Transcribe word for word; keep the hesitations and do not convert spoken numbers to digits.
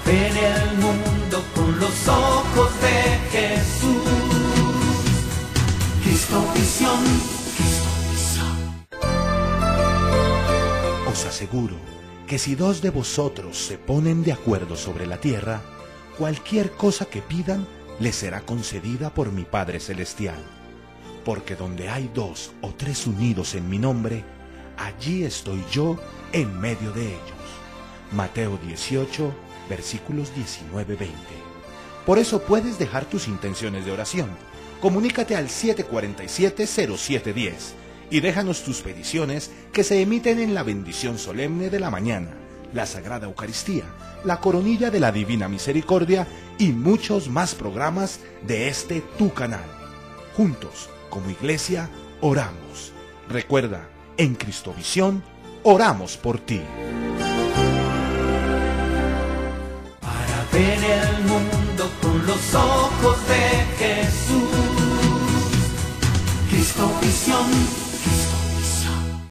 ver el mundo con los ojos de Jesús. Cristovisión, Cristovisión. Os aseguro que si dos de vosotros se ponen de acuerdo sobre la tierra, cualquier cosa que pidan les será concedida por mi Padre Celestial. Porque donde hay dos o tres unidos en mi nombre, allí estoy yo en medio de ellos. Mateo dieciocho, versículos diecinueve a veinte. Por eso puedes dejar tus intenciones de oración. Comunícate al siete cuatro siete, cero siete uno cero y déjanos tus peticiones que se emiten en la bendición solemne de la mañana, la Sagrada Eucaristía, la Coronilla de la Divina Misericordia y muchos más programas de este tu canal. Juntos, como iglesia, oramos. Recuerda, en Cristovisión, oramos por ti. Para ver el mundo con los ojos de Jesús. Cristovisión, Cristovisión.